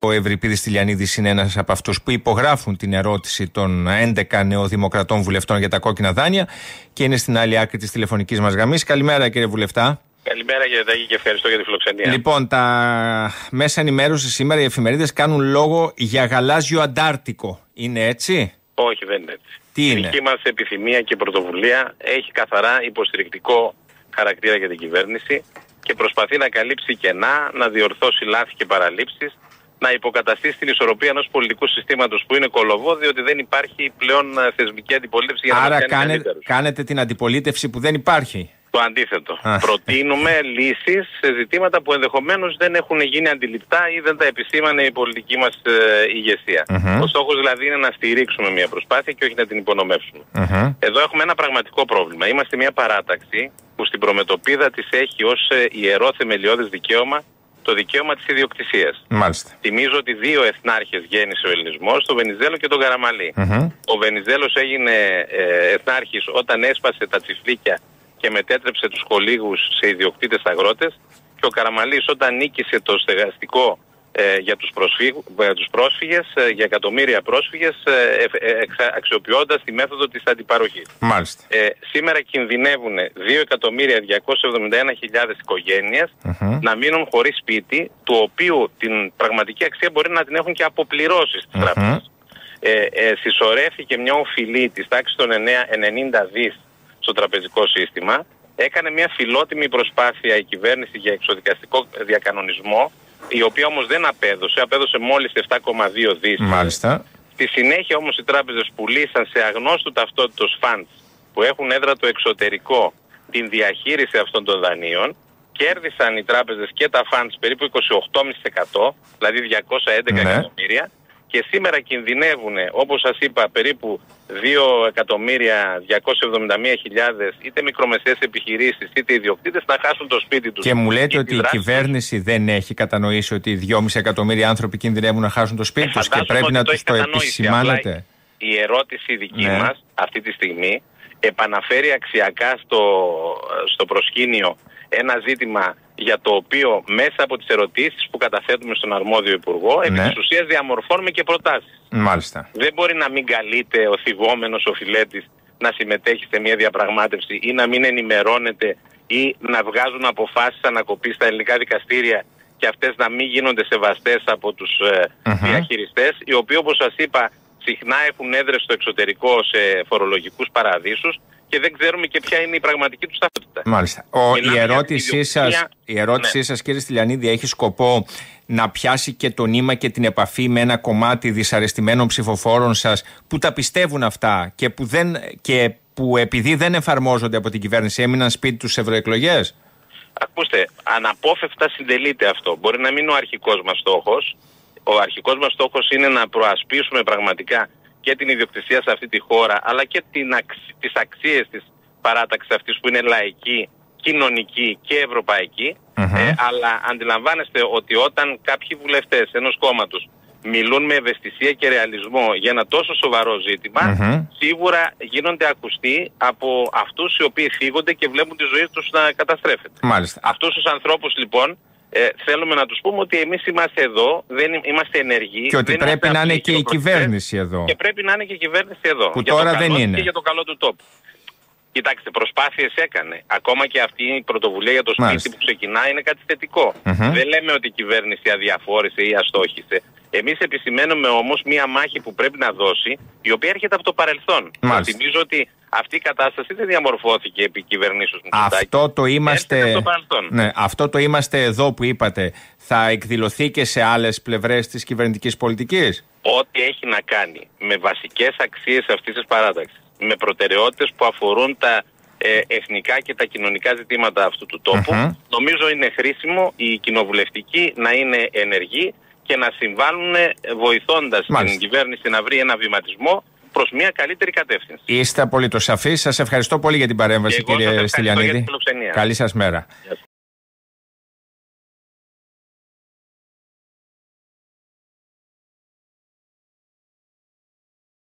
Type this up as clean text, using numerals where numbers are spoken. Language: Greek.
Ο Ευρυπίδης Τηλιανίδης είναι ένας από αυτούς που υπογράφουν την ερώτηση των 11 νεοδημοκρατών βουλευτών για τα κόκκινα δάνεια και είναι στην άλλη άκρη της τηλεφωνικής μας γραμμής. Καλημέρα, κύριε βουλευτά. Καλημέρα, κύριε Τάκη, και ευχαριστώ για τη φιλοξενία. Λοιπόν, τα μέσα ενημέρωσης σήμερα, οι εφημερίδες κάνουν λόγο για γαλάζιο Αντάρτικο. Είναι έτσι? Όχι, δεν είναι έτσι. Τι είναι? Η δική μας επιθυμία και πρωτοβουλία έχει καθαρά υποστηρικτικό χαρακτήρα για την κυβέρνηση και προσπαθεί να καλύψει κενά, να διορθώσει λάθη και παραλήψεις, να υποκαταστήσει την ισορροπία ενός πολιτικού συστήματος που είναι κολοβό, διότι δεν υπάρχει πλέον θεσμική αντιπολίτευση για να μας κάνει καλύτερους. Κάνετε την αντιπολίτευση που δεν υπάρχει. Το αντίθετο. Προτείνουμε λύσεις σε ζητήματα που ενδεχομένως δεν έχουν γίνει αντιληπτά ή δεν τα επισήμανε η πολιτική μας ηγεσία. Ο στόχος δηλαδή είναι να στηρίξουμε μια προσπάθεια και όχι να την υπονομεύσουμε. Εδώ έχουμε ένα πραγματικό πρόβλημα. Είμαστε μια παράταξη που στην προμετωπίδα της έχει ως ιερό θεμελιώδες δικαίωμα το δικαίωμα της ιδιοκτησίας. Μάλιστα. Θυμίζω ότι 2 εθνάρχες γέννησε ο ελληνισμός, τον Βενιζέλο και τον Καραμαλή. Ο Βενιζέλος έγινε εθνάρχης όταν έσπασε τα τσιφλίκια και μετέτρεψε τους χολίγους σε ιδιοκτήτες αγρότες, και ο Καραμαλής όταν νίκησε το στεγαστικό για τους πρόσφυγες, για εκατομμύρια πρόσφυγες, αξιοποιώντας τη μέθοδο της αντιπαροχής. Μάλιστα. Σήμερα κινδυνεύουν 2.271.000 οικογένειες να μείνουν χωρίς σπίτι, του οποίου την πραγματική αξία μπορεί να την έχουν και αποπληρώσει στις τράπεζες. Συσσωρεύθηκε μια οφειλή της τάξης των 90 δις στο τραπεζικό σύστημα. Έκανε μια φιλότιμη προσπάθεια η κυβέρνηση για εξοδικαστικό διακανονισμό, η οποία όμως δεν απέδωσε μόλις 7,2 δις. Μάλιστα. Στη συνέχεια όμως οι τράπεζες πουλήσαν σε αγνώστου ταυτότητος funds που έχουν έδρα το εξωτερικό την διαχείριση αυτών των δανείων. Κέρδισαν οι τράπεζες και τα funds περίπου 28,5%, δηλαδή 211 εκατομμύρια. Και σήμερα κινδυνεύουν, όπως σας είπα, περίπου 2.271.000 είτε μικρομεσαίες επιχειρήσεις είτε ιδιοκτήτες να χάσουν το σπίτι τους. Και μου λέτε ότι η κυβέρνηση δεν έχει κατανοήσει ότι 2,5 εκατομμύρια άνθρωποι κινδυνεύουν να χάσουν το σπίτι τους και πρέπει να τους το επισημάνετε. Η ερώτηση δική μας αυτή τη στιγμή επαναφέρει αξιακά στο προσκήνιο ένα ζήτημα για το οποίο μέσα από τις ερωτήσεις που καταθέτουμε στον αρμόδιο υπουργό επί της ουσίας διαμορφώνουμε και προτάσεις. Μάλιστα. Δεν μπορεί να μην καλείται ο θυγόμενος οφειλέτης να συμμετέχει σε μια διαπραγμάτευση ή να μην ενημερώνεται ή να βγάζουν αποφάσεις ανακοπής στα ελληνικά δικαστήρια και αυτές να μην γίνονται σεβαστές από τους διαχειριστές, οι οποίοι, όπως σας είπα, συχνά έχουν έδρες στο εξωτερικό σε φορολογικούς παραδείσους και δεν ξέρουμε και ποια είναι η πραγματική τους ταυτότητα. Μάλιστα. Η ερώτησή σας, κύριε Στυλιανίδη, έχει σκοπό να πιάσει και το νήμα και την επαφή με ένα κομμάτι δυσαρεστημένων ψηφοφόρων σας που τα πιστεύουν αυτά και που επειδή δεν εφαρμόζονται από την κυβέρνηση έμειναν σπίτι τους ευρωεκλογές? Ακούστε, αναπόφευκτα συντελείται αυτό. Μπορεί να μην είναι ο αρχικός μας στόχος. Ο αρχικός μας στόχος είναι να προασπίσουμε πραγματικά και την ιδιοκτησία σε αυτή τη χώρα, αλλά και τις αξίες της παράταξης αυτής που είναι λαϊκή, κοινωνική και ευρωπαϊκή. Αλλά αντιλαμβάνεστε ότι όταν κάποιοι βουλευτές ενός κόμματος μιλούν με ευαισθησία και ρεαλισμό για ένα τόσο σοβαρό ζήτημα, σίγουρα γίνονται ακουστοί από αυτούς οι οποίοι θίγονται και βλέπουν τη ζωή τους να καταστρέφεται. Μάλιστα. Αυτούς τους ανθρώπους λοιπόν θέλουμε να τους πούμε ότι εμείς είμαστε εδώ, δεν είμαστε ενεργοί. Και ότι πρέπει να είναι και η κυβέρνηση εδώ. Και πρέπει να είναι και η κυβέρνηση εδώ. Που τώρα δεν είναι. Και για το καλό του τόπου. Κοιτάξτε, προσπάθειες έκανε. Ακόμα και αυτή η πρωτοβουλία για το σπίτι που ξεκινά είναι κάτι θετικό. Δεν λέμε ότι η κυβέρνηση αδιαφόρησε ή αστόχησε. Εμείς επισημαίνουμε όμως μία μάχη που πρέπει να δώσει, η οποία έρχεται από το παρελθόν. Θυμίζω ότι αυτή η κατάσταση δεν διαμορφώθηκε επί κυβερνήσεως Μητσοτάκη. Αυτό το είμαστε εδώ που είπατε, θα εκδηλωθεί και σε άλλες πλευρές της κυβερνητικής πολιτικής? Ό,τι έχει να κάνει με βασικές αξίες αυτής της παράταξης, με προτεραιότητες που αφορούν τα εθνικά και τα κοινωνικά ζητήματα αυτού του τόπου, νομίζω είναι χρήσιμο οι κοινοβουλευτικοί να είναι ενεργοί και να συμβάλλουν βοηθώντας την κυβέρνηση να βρει ένα βηματισμό προς μια καλύτερη κατεύθυνση. Είστε απολύτως σαφείς. Σας ευχαριστώ πολύ για την παρέμβαση, κύριε Στυλιανίδη. Για την καλή σας μέρα.